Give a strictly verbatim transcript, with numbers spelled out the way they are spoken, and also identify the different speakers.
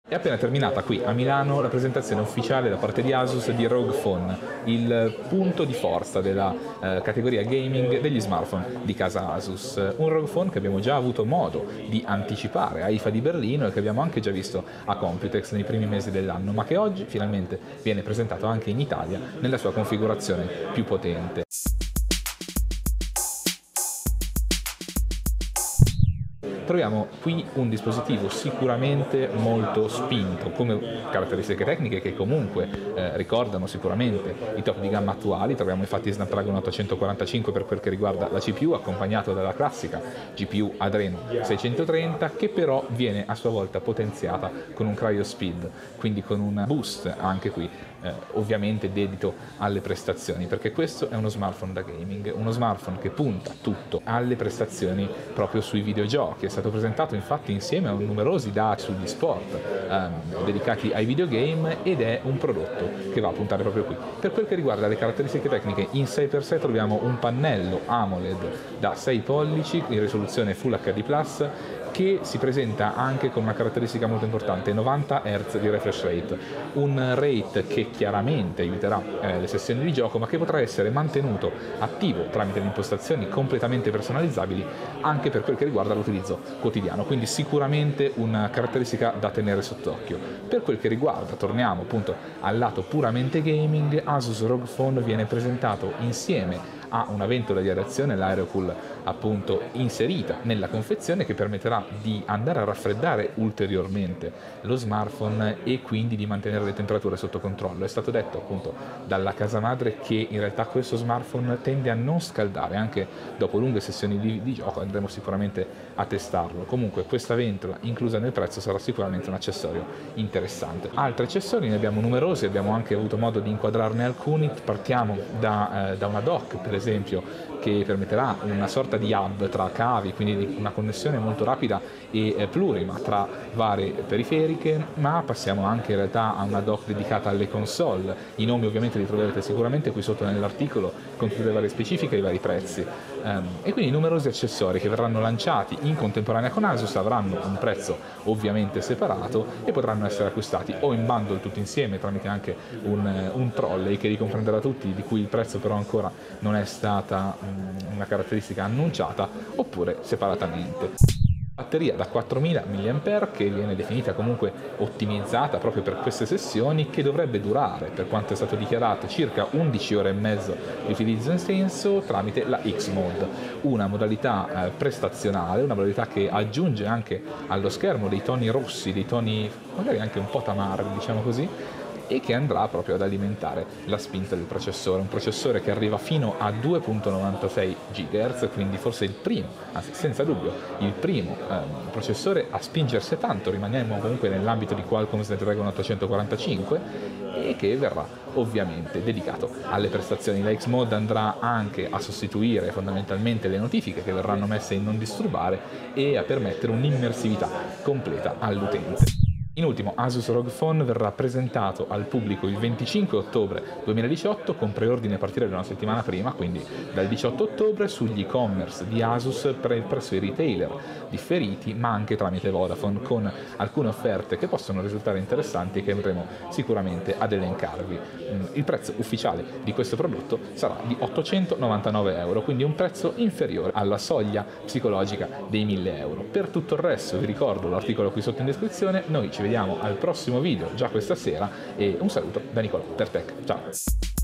Speaker 1: È appena terminata qui a Milano la presentazione ufficiale da parte di Asus di ROG Phone, il punto di forza della eh, categoria gaming degli smartphone di casa Asus. Un ROG Phone che abbiamo già avuto modo di anticipare a I F A di Berlino e che abbiamo anche già visto a Computex nei primi mesi dell'anno, ma che oggi finalmente viene presentato anche in Italia nella sua configurazione più potente. Troviamo qui un dispositivo sicuramente molto spinto come caratteristiche tecniche che comunque eh, ricordano sicuramente i top di gamma attuali. Troviamo infatti Snapdragon ottocentoquarantacinque per quel che riguarda la C P U, accompagnato dalla classica G P U Adreno seicentotrenta, che però viene a sua volta potenziata con un Cryo Speed, quindi con un boost anche qui eh, ovviamente dedito alle prestazioni, perché questo è uno smartphone da gaming, uno smartphone che punta tutto alle prestazioni proprio sui videogiochi. È stato presentato infatti insieme a numerosi dati sugli sport ehm, dedicati ai videogame ed è un prodotto che va a puntare proprio qui. Per quel che riguarda le caratteristiche tecniche, in sei per sei troviamo un pannello AMOLED da sei pollici in risoluzione Full H D plus, che si presenta anche con una caratteristica molto importante, novanta hertz di refresh rate, un rate che chiaramente aiuterà eh, le sessioni di gioco, ma che potrà essere mantenuto attivo tramite le impostazioni completamente personalizzabili anche per quel che riguarda l'utilizzo quotidiano, quindi sicuramente una caratteristica da tenere sott'occhio. Per quel che riguarda, torniamo appunto al lato puramente gaming, Asus ROG Phone viene presentato insieme ha una ventola di aerazione, l'Aerocool appunto inserita nella confezione, che permetterà di andare a raffreddare ulteriormente lo smartphone e quindi di mantenere le temperature sotto controllo. È stato detto appunto dalla casa madre che in realtà questo smartphone tende a non scaldare anche dopo lunghe sessioni di, di gioco, andremo sicuramente a testarlo. Comunque questa ventola inclusa nel prezzo sarà sicuramente un accessorio interessante. Altri accessori ne abbiamo numerosi, abbiamo anche avuto modo di inquadrarne alcuni. Partiamo da, eh, da una dock per esempio, che permetterà una sorta di hub tra cavi, quindi una connessione molto rapida e plurima tra varie periferiche, ma passiamo anche in realtà a una dock dedicata alle console. I nomi ovviamente li troverete sicuramente qui sotto nell'articolo con tutte le varie specifiche e i vari prezzi, um, e quindi numerosi accessori che verranno lanciati in contemporanea con Asus avranno un prezzo ovviamente separato e potranno essere acquistati o in bundle tutti insieme tramite anche un, un trolley che li comprenderà tutti, di cui il prezzo però ancora non è stata um, una caratteristica annunciata, oppure separatamente. Batteria da quattromila milliamperi che viene definita comunque ottimizzata proprio per queste sessioni, che dovrebbe durare, per quanto è stato dichiarato, circa undici ore e mezzo di utilizzo intenso tramite la X-Mode, una modalità eh, prestazionale, una modalità che aggiunge anche allo schermo dei toni rossi, dei toni magari anche un po' tamarri, diciamo così, e che andrà proprio ad alimentare la spinta del processore, un processore che arriva fino a due virgola novantasei gigahertz, quindi forse il primo, anzi senza dubbio il primo ehm, processore a spingersi tanto. Rimaniamo comunque nell'ambito di Qualcomm Snapdragon ottocentoquarantacinque e che verrà ovviamente dedicato alle prestazioni. La X-Mode andrà anche a sostituire fondamentalmente le notifiche che verranno messe in non disturbare e a permettere un'immersività completa all'utente. In ultimo, Asus ROG Phone verrà presentato al pubblico il venticinque ottobre duemiladiciotto, con preordine a partire da una settimana prima, quindi dal diciotto ottobre, sugli e-commerce di Asus pre presso i retailer differiti, ma anche tramite Vodafone, con alcune offerte che possono risultare interessanti e che andremo sicuramente ad elencarvi. Il prezzo ufficiale di questo prodotto sarà di ottocentonovantanove euro, quindi un prezzo inferiore alla soglia psicologica dei mille euro. Per tutto il resto vi ricordo l'articolo qui sotto in descrizione. Noi ci vediamo al prossimo video già questa sera e un saluto da Nicolò per Tech. Ciao!